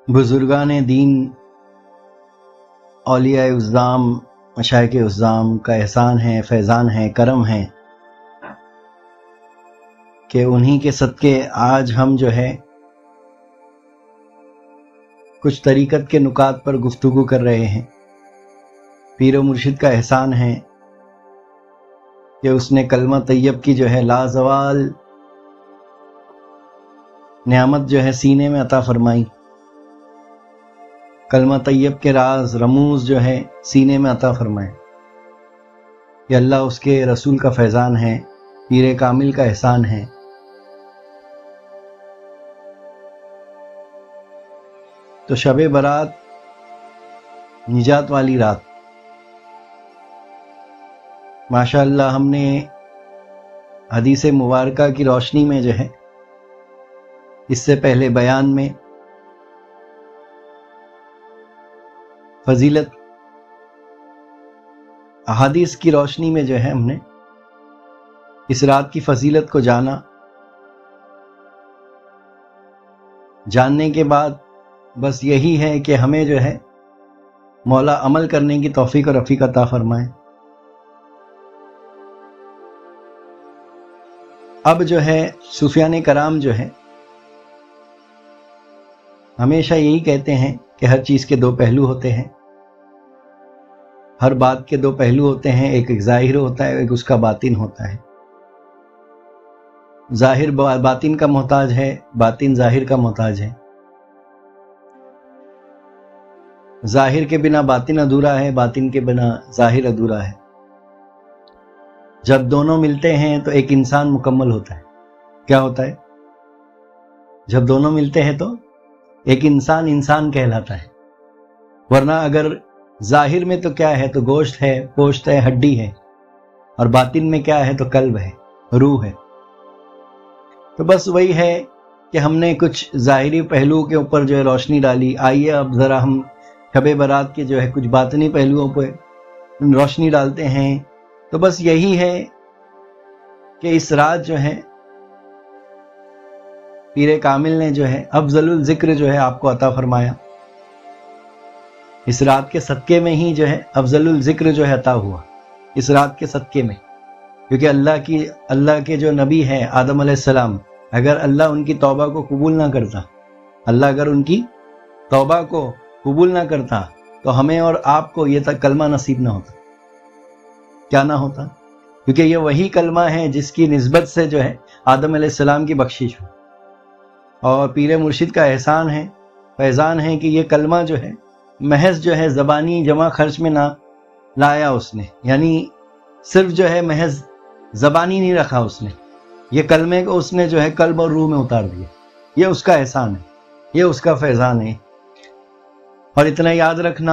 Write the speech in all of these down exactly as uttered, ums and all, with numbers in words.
बुजुर्गान दीन, औलियाए उज़्ज़ाम, मशाइख़ उज़्ज़ाम का एहसान है, फैज़ान है, करम है कि उन्हीं के सदक़े आज हम जो है कुछ तरीक़त के नुकात पर गुफ्तगू कर रहे हैं। पीर व मुर्शिद का एहसान है कि उसने कलमा तैयब की जो है लाज़वाल नियामत जो है सीने में अता फरमाई। कलमा तैयब के राज रमूज जो है सीने में अता फरमाए। ये अल्लाह उसके रसूल का फैज़ान है, पीर कामिल का एहसान है। तो शब बरात निजात वाली रात, माशाअल्लाह हमने हदीस मुबारका की रोशनी में जो है इससे पहले बयान में फजीलत अहादीस की रोशनी में जो है हमने इस रात की फजीलत को जाना। जानने के बाद बस यही है कि हमें जो है मौला अमल करने की तौफीक और रफ़ीक अता फरमाए। अब जो है सूफियाने कराम जो है हमेशा यही कहते हैं कि हर चीज़ के दो पहलू होते हैं, हर बात के दो पहलू होते हैं, एक एक ज़ाहिर होता है, एक उसका बातिन होता है। ज़ाहिर बातिन का मोहताज है, बातिन ज़ाहिर का मोहताज है। ज़ाहिर के बिना बातिन अधूरा है, बातिन के बिना ज़ाहिर अधूरा है। जब दोनों मिलते हैं तो एक इंसान मुकम्मल होता है। क्या होता है? जब दोनों मिलते हैं तो एक इंसान इंसान कहलाता है। वरना अगर ज़ाहिर में तो क्या है, तो गोश्त है, पोश्त है, हड्डी है, और बातिन में क्या है, तो कल्ब है, रूह है। तो बस वही है कि हमने कुछ ज़ाहिरी पहलुओं के ऊपर जो है रोशनी डाली। आइए अब ज़रा हम शब बरात के जो है कुछ बातिनी पहलुओं पर रोशनी डालते हैं। तो बस यही है कि इस रात जो है पीर कामिल ने जो है अफजलुल ज़िक्र जो है आपको अता फरमाया। इस रात के सदक़े में ही जो है अफजलुल ज़िक्र जो है अता हुआ, इस रात के सदक़े में। क्योंकि अल्लाह की अल्लाह के जो नबी हैं आदम अलैहिस्सलाम, अगर अल्लाह उनकी तौबा को कबूल ना करता, अल्लाह अगर उनकी तौबा को कबूल ना करता तो हमें और आपको ये तक कलमा नसीब ना होता। क्या ना होता? क्योंकि ये वही कलमा है जिसकी निस्बत से जो है आदम अलैहिस्सलाम की बख्शिश हो। और पीर मुर्शिद का एहसान है, फैज़ान है कि ये कलमा जो है महज जो है ज़बानी जमा खर्च में ना लाया उसने, यानी सिर्फ जो है महज ज़बानी नहीं रखा उसने, ये कलमे को उसने जो है कल्ब और रूह में उतार दिया। ये उसका एहसान है, ये उसका फैज़ान है। और इतना याद रखना,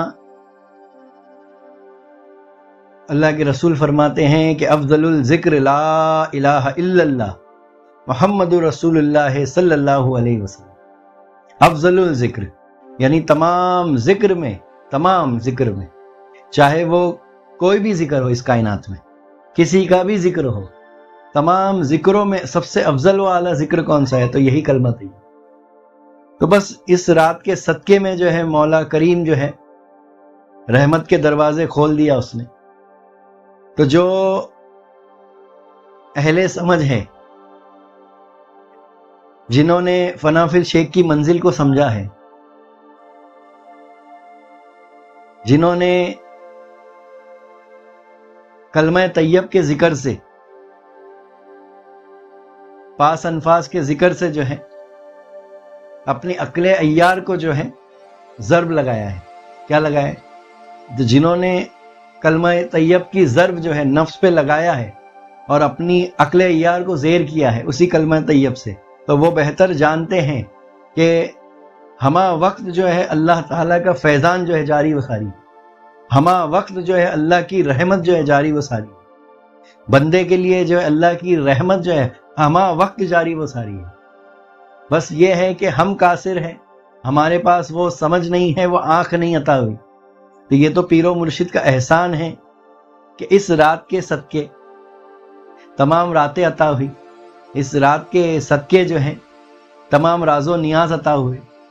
अल्लाह के रसूल फरमाते हैं कि अफजलुल ज़िक्र ला इलाहा इल्लल्लाह मुहम्मदुर रसूलुल्लाह सल्लल्लाहु अलैहि वसल्लम। अफजलुल ज़िक्र यानी तमाम ज़िक्र में, तमाम ज़िक्र में, चाहे वो कोई भी ज़िक्र हो इस कायनात में, किसी का भी ज़िक्र हो, तमाम ज़िक्रों में सबसे अफजल वाला ज़िक्र कौन सा है? तो यही कलमा तैयब। तो बस इस रात के सदक़े में जो है मौला करीम जो है रहमत के दरवाजे खोल दिया उसने। तो जो अहले समझ है, जिन्होंने फनाफिल शेख की मंजिल को समझा है, जिन्होंने कलमा तैयब के जिक्र से, पास अनफास के जिक्र से जो है अपनी अक्ले अय्यार को जो है ज़र्ब लगाया है। क्या लगाया है? तो जिन्होंने कलमा तैयब की ज़र्ब जो है नफ्स पे लगाया है और अपनी अक्ले अय्यार को ज़ेर किया है उसी कलमा तैयब से, तो वो बेहतर जानते हैं कि हमा वक्त जो है अल्लाह ताला का फैज़ान जो है जारी व सारी, हमा वक्त जो है अल्लाह की रहमत जो है जारी व सारी, बंदे के लिए जो है अल्लाह की रहमत जो है हमा वक्त जारी व सारी है। बस ये है कि हम कासिर हैं, हमारे पास वो समझ नहीं है, वो आँख नहीं अता हुई। तो ये तो पीरो मुर्शिद का एहसान है कि इस रात के सदके तमाम रातें अता हुई, इस रात के सदके जो हैं तमाम राजो नियाज अता हुए,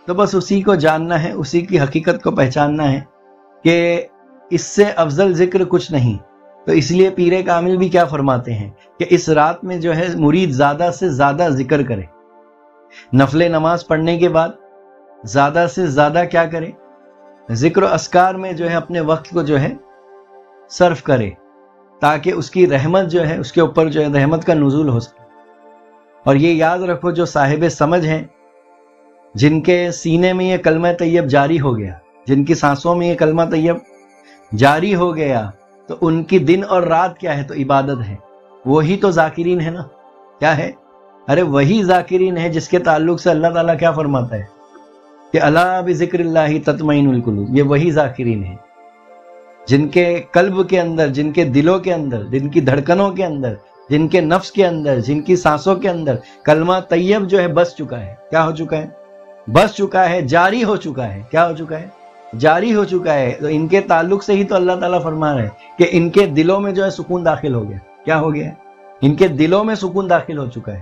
تو بس اسی کو جاننا ہے، اسی کی حقیقت کو پہچاننا ہے کہ اس سے افضل ذکر کچھ نہیں۔ تو اس لیے پیر کامل بھی کیا فرماتے ہیں کہ اس رات میں جو ہے مرید زیادہ سے زیادہ ذکر کرے، نفل نماز پڑھنے کے بعد زیادہ سے زیادہ کیا کرے، ذکر و اذکار میں جو ہے اپنے وقت کو جو ہے صرف کرے، تاکہ اس کی رحمت جو ہے اس کے اوپر جو ہے رحمت کا نزول ہو سکے۔ اور یہ یاد رکھو، جو صاحب سمجھ ہیں، جن کے سینے میں یہ کلمہ طیب جاری ہو گیا، جن کی سانسوں میں یہ کلمہ طیب جاری ہو گیا، تو ان کی دن اور رات کیا ہے؟ تو عبادت ہے۔ وہی تو ذاکرین ہے نا، کیا ہے؟ ارے وہی ذاکرین ہے جس کے تعلق سے اللہ تعالیٰ کیا فرماتا ہے کہ الا بذکر اللہ تطمئن القلوب۔ یہ وہی ذاکرین ہیں جن کے قلب کے اندر، جن کے دلوں کے اندر، جن کی دھڑکنوں کے اندر، جن کے نفس کے اندر، جن کی سانسوں کے اندر کلمہ طیب جو ہے بس چکا ہے۔ کیا ہو چکا ہے؟ بس چکا ہے، جاری ہو چکا ہے۔ کیا ہو چکا ہے؟ جاری ہو چکا ہے۔ تو ان کے تعلق سے ہی تو اللہ تعالیٰ فرما رہے ہیں کہ ان کے دلوں میں جو ہے سکون داخل ہو گیا۔ کیا ہو گیا ہے؟ ان کے دلوں میں سکون داخل ہو چکا ہے۔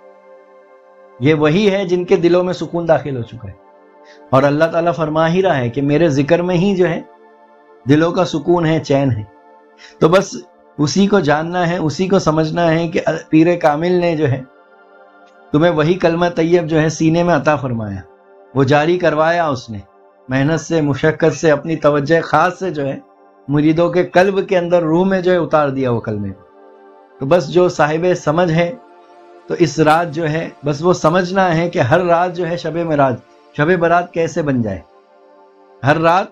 یہ وہی ہے جن کے دلوں میں سکون داخل ہو چکا ہے، اور اللہ تعالیٰ فرما ہی رہا ہے کہ میرے ذکر میں ہی جو ہے دلوں کا سکون ہے، چین ہے۔ تو بس اسی کو جاننا ہے، اسی کو سمجھنا ہے کہ پیر کامل نے جو ہے تمہیں وہی کلمہ طیب جو ہے سینے میں عطا فرمایا، وہ جاری کروایا اس نے محنت سے، مشقت سے، اپنی توجہ خاص سے جو ہے مریدوں کے قلب کے اندر، روح میں جو ہے اتار دیا وہ کلمے۔ تو بس جو صاحب سمجھ ہے تو اس رات جو ہے بس وہ سمجھنا ہے کہ ہر رات جو ہے شب معراج، شب برات کیسے بن جائے، ہر رات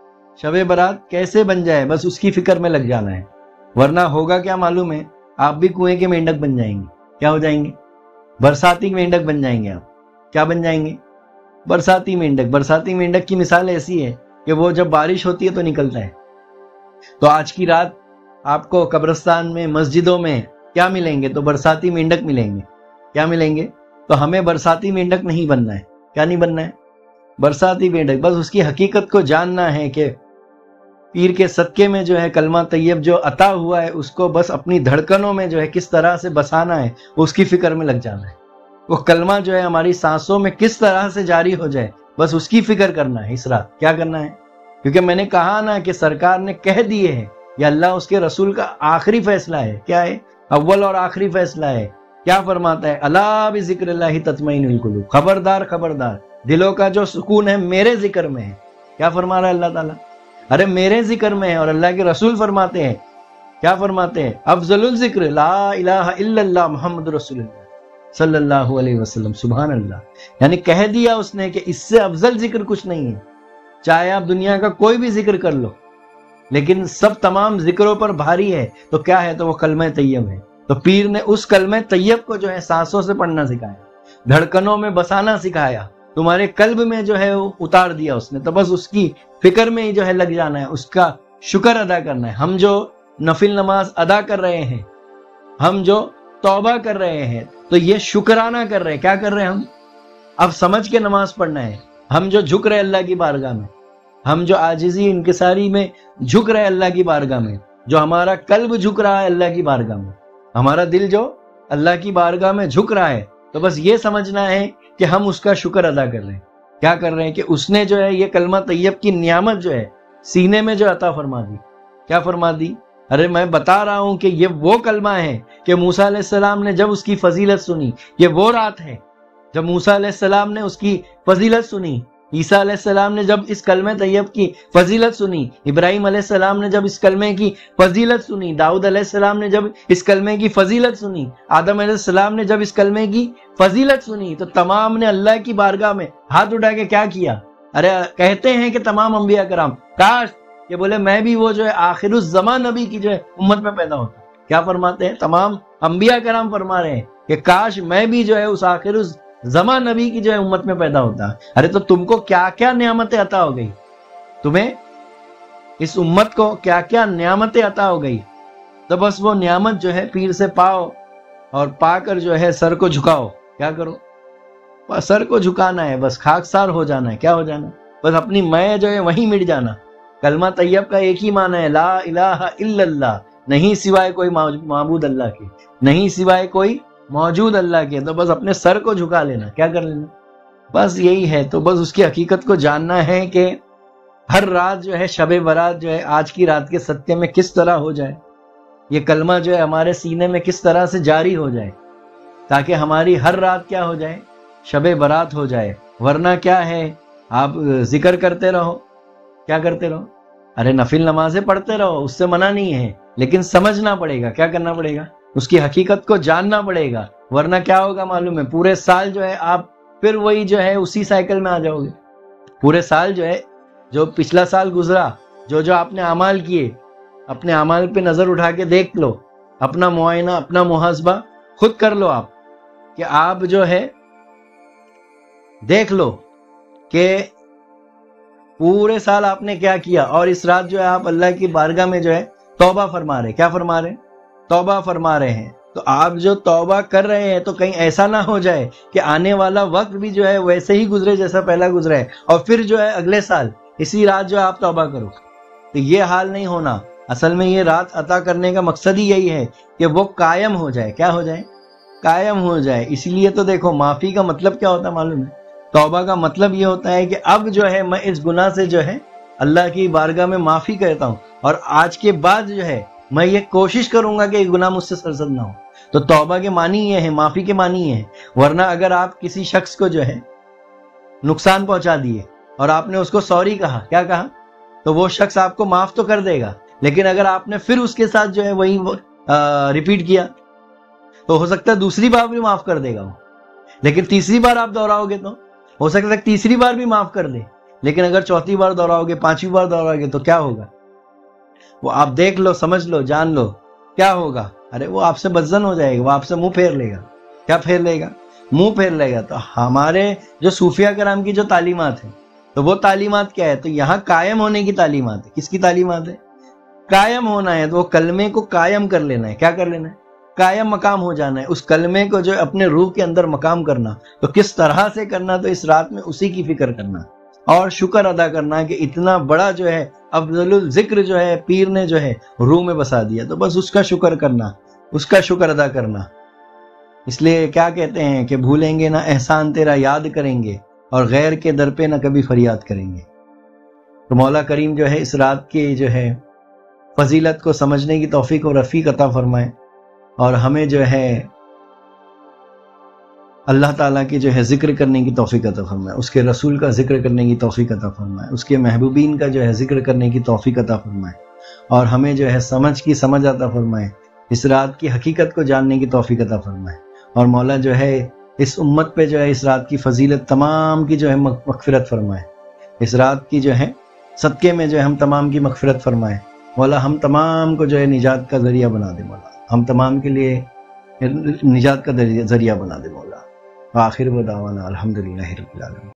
شب برات کیسے بن جائے، بس اس کی فکر میں لگ جانا ہے۔ ورنہ ہوگا کیا معلوم ہے، آپ بھی کنویں کے مینڈک بن جائیں گے۔ کیا ہو جائیں گے؟ برساتی مینڈک بن جائیں گے آپ۔ کیا بن جائیں گے؟ برساتی مینڈک۔ برساتی مینڈک کی مثال ایسی ہے کہ وہ جب بارش ہوتی ہے تو نکلتا ہے۔ تو آج کی رات آپ کو قبرستان میں، مسجدوں میں کیا ملیں گے؟ تو برساتی مینڈک ملیں گے۔ کیا ملیں گے؟ تو ہمیں برساتی مینڈک نہیں بننا ہے۔ کیا نہیں بننا ہے؟ برساتی مینڈک۔ بس اس کی حقیقت کو جاننا ہے کہ پیر کے صدقے میں جو ہے کلمہ طیب جو عطا ہوا ہے اس کو بس اپنی دھڑکنوں میں جو ہے کس طرح سے بسانا ہے، اس کی فکر میں لگ جانا ہے۔ وہ کلمہ جو ہے ہماری سانسوں میں کس طرح سے جاری ہو جائے، بس اس کی فکر کرنا ہے اس رات۔ کیا کرنا ہے؟ کیونکہ میں نے کہا نا کہ سرکار نے کہہ دیے ہیں، یہ اللہ اس کے رسول کا آخری فیصلہ ہے۔ کیا ہے؟ اول اور آخری فیصلہ ہے۔ کیا فرماتا ہے؟ الا بذکر اللہ تطمئن القلوب۔ خبردار خبردار، دلوں کا جو سکون ہے میرے ذکر میں ہے۔ کیا فرما رہا ہے اللہ تعالیٰ؟ ارے میرے ذکر میں ہے۔ اور اللہ کے رسول فرماتے ہیں، کیا فرماتے ہیں؟ افضل الذکر لا الہ الا اللہ محمد رسول اللہ صلی اللہ علیہ وسلم۔ سبحان اللہ۔ یعنی کہہ دیا اس نے کہ اس سے افضل ذکر کچھ نہیں ہے، چاہے آپ دنیا کا کوئی بھی ذکر کر لو، لیکن سب تمام ذکروں پر بھاری ہے تو کیا ہے؟ تو وہ کلمہ طیب ہے۔ تو پیر نے اس کلمہ طیب کو جو ہے سانسوں سے پڑھنا سکھایا، دھڑکنوں میں بسانا سکھایا، تمہارے قلب میں جو ہے وہ اتار دیا اس نے۔ تو بس اس کی فکر میں ہی جو ہے لگ جانا ہے، اس کا شکر ادا کرنا ہے۔ ہم جو نفل نماز ادا کر رہے ہیں، ہم جو توبہ کر رہے ہیں، تو یہ شکرانہ کر رہے ہیں۔ کیا کر رہے ہیں ہم؟ اب سمجھ کے نماز پڑھنا ہے۔ ہم جو جھک رہے اللہ کی بارگاہ میں، ہم جو عاجزی انکساری میں جھک رہے اللہ کی بارگاہ میں، جو ہمارا قلب جھک رہا ہے اللہ کی بارگاہ میں، ہمارا دل جو اللہ کی بارگاہ میں جھک رہا ہے، تو بس یہ سمجھنا ہے کہ ہم اس کا شکر ادا کر رہے ہیں۔ کیا کر رہے ہیں؟ کہ اس نے جو ہے یہ کلمہ طیب کی نعمت جو ہے سینے میں جو عطا فرما دی۔ کیا فرما دی؟ ارے میں بتا رہا ہوں کہ یہ وہ کلمہ ہے کہ موسیٰ علیہ السلام نے جب اس کی فضیلت سنی، یہ وہ رات ہے جب موسیٰ علیہ السلام نے اس کی فضیلت سنی، عیسیٰ علیہ السلام نے جب اس کلمہ طیب کی فضیلت سنی، ابراہیم علیہ السلام نے جب اس کلمے کی فضیلت سنی، داؤد علیہ السلام نے جب اس کلمے کی فضیلت سنی، آدم علیہ السلام نے جب اس کلمے کی فضیلت سنی، تو تمام نے اللہ کی بارگاہ میں ہاتھ اٹھا کے کیا کیا؟ ارے کہتے ہیں کہ تمام انبیاء کرام، کاش کہ بولے میں بھی وہ جو ہے آخر الزمان نبی کی جو ہے امت میں پیدا ہوتا۔ کیا فرماتے ہیں؟ تمام انبیاء کرام فرما رہے ہیں کہ کاش میں بھی جو ہے اس آخر الزمان نبی کی جو ہے امت میں پیدا ہوتا۔ ارے تو تم کو کیا کیا نعمتیں عطا ہو گئی، تمہیں اس امت کو کیا کیا نعمتیں عطا ہو گئی۔ تو بس وہ نعمت جو ہے پیر سے پاؤ، اور پا کر جو ہے سر کو جھکاؤ۔ کیا کرو؟ سر کو جھکانا ہے، بس خاکسار ہو جانا ہے۔ کیا ہو جانا؟ بس اپنی میں جو ہے وہیں مٹ جانا۔ کلمہ طیب کا ایک ہی معنی ہے، لا الہ الا اللہ، نہیں سوائے کوئی معبود اللہ کے، نہیں سوائے کوئی موجود اللہ کے۔ تو بس اپنے سر کو جھکا لینا۔ کیا کر لینا؟ بس یہی ہے. تو بس اس کی حقیقت کو جاننا ہے کہ ہر رات جو ہے شب برات جو ہے آج کی رات کے ستیہ میں کس طرح ہو جائے, یہ کلمہ جو ہے ہمارے سینے میں کس طرح سے جاری ہو جائے, تاکہ ہماری ہر رات کیا ہو جائے, شب برات ہو جائے. ورنہ کیا ہے, آپ ذکر کرتے رہو, کیا کرتے رہو, ارے نفل نمازیں پڑھتے رہو, اس سے منع نہیں ہے, لیکن سمجھنا پڑے گا. کیا کرنا پڑے گا, اس کی حقیقت کو جاننا پڑے گا. ورنہ کیا ہوگا معلوم ہے, پورے سال جو ہے آپ پھر وہی جو ہے اسی سائیکل میں آ جاؤ گے. پورے سال جو ہے, جو پچھلا سال گزرا, جو جو آپ نے اعمال کیے, اپنے اعمال پہ نظر اٹھا کے دیکھ لو, اپنا معائنہ, اپنا محاسبہ خود کر لو آپ, کہ آپ جو ہے دیکھ لو کہ پورے سال آپ نے کیا کیا, اور اس رات جو ہے آپ اللہ کی بارگاہ میں جو ہے توبہ فرما رہے. کیا فرما رہے, توبہ فرما رہے ہیں. تو آپ جو توبہ کر رہے ہیں تو کہیں ایسا نہ ہو جائے کہ آنے والا وقت بھی جو ہے ویسے ہی گزرے جیسا پہلا گزرا ہے, اور پھر جو ہے اگلے سال اسی رات جو ہے آپ توبہ کرو. تو یہ حال نہیں ہونا. اصل میں یہ رات عطا کرنے کا مقصد ہی یہی ہے کہ وہ قائم ہو جائے. کیا ہو جائے, قائم ہو جائے. اسی لیے تو دیکھو, معافی کا مطلب کیا ہوتا ہے معلوم ہے, توبہ کا مطلب یہ ہوتا ہے کہ اب جو ہے میں اس گناہ سے جو ہے اللہ کی بارگاہ میں معافی کہتا ہوں, اور آج کے بعد جو ہے میں یہ کوشش کروں گا کہ یہ گناہ مجھ سے سرزد نہ ہو. تو توبہ کے معنی یہ ہے, معافی کے معنی یہ ہے. ورنہ اگر آپ کسی شخص کو جو ہے نقصان پہنچا دیے اور آپ نے اس کو سوری کہا, کیا کہا, تو وہ شخص آپ کو معاف تو کر دے گا, لیکن اگر آپ نے پھر اس کے ساتھ جو ہے وہی ریپیٹ کیا تو ہو سکتا ہے دوسری بار بھی معاف کر دے گا وہ, لیکن تیسری بار آپ دوہراؤ گے تو ہو سکتا ہے تیسری بار بھی معاف کر دے, لیکن اگر چوتھی بار دوہراؤ گے, پانچویں بار دوہراؤ گے تو کیا ہوگا, وہ آپ دیکھ لو, سمجھ لو, جان لو کیا ہوگا. ارے وہ آپ سے بدزن ہو جائے گا, وہ آپ سے منہ پھیر لے گا. کیا پھیر لے گا, منہ پھیر لے گا. تو ہمارے جو صوفیہ کرام کی جو تعلیمات ہیں, تو وہ تعلیمات کیا ہے, تو یہاں قائم ہونے کی تعلیمات ہے. کس کی تعلیمات ہے, قائم ہونا ہے. تو وہ کلمے کو قائم کر لینا ہے. کیا کر لینا ہے, قائم مقام ہو جانا ہے. اس کلمے کو جو اپنے روح کے اندر مقام کرنا, تو کس طرح سے کرنا, تو اس رات میں اسی کی فکر کرنا اور شکر ادا کرنا کہ اتنا بڑا جو ہے افضل الذکر جو ہے پیر نے جو ہے روح میں بسا دیا. تو بس اس کا شکر کرنا, اس کا شکر ادا کرنا. اس لیے کیا کہتے ہیں کہ بھولیں گے نہ احسان تیرا یاد کریں گے, اور غیر کے در پہ نہ کبھی فریاد کریں گے. تو مولا کریم جو ہے اس رات کی جو ہے فضیلت کو سمجھنے کی توفیق اور رفیق عطا فرمائے, اور ہمیں جو ہے اللہ تعالیٰ کی جو ہے ذکر کرنے کی توفیق عطا فرمائے, اس کے رسول کا ذکر کرنے کی توفیق عطا فرمائے, اس کے محبوبین کا جو ہے ذکر کرنے کی توفیق عطا فرمائے, اور ہمیں جو ہے سمجھ کی سمجھ عطا فرمائے, اس رات کی حقیقت کو جاننے کی توفیق عطا فرمائے. اور مولا جو ہے اس امت پہ جو ہے اس رات کی فضیلت تمام کی جو ہے مغفرت فرمائے, اس رات کی جو ہے صدقے میں جو ہے ہم تمام کی مغفرت فرمائے. مولا ہم تمام کو جو ہے نجات کا ذریعہ بنا دے. مولا ہم تمام کے لیے نجات کا ذریعہ بنا دے. مولا آخر و دعوانا الحمدللہ رب العالمین.